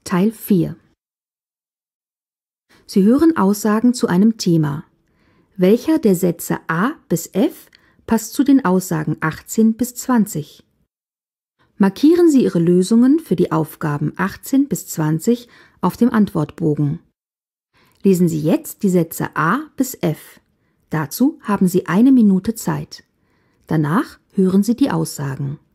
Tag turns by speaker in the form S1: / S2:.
S1: Teil 4. Sie hören Aussagen zu einem Thema. Welcher der Sätze A bis F passt zu den Aussagen 18 bis 20? Markieren Sie Ihre Lösungen für die Aufgaben 18 bis 20 auf dem Antwortbogen. Lesen Sie jetzt die Sätze A bis F. Dazu haben Sie 1 Minute Zeit. Danach hören Sie die Aussagen.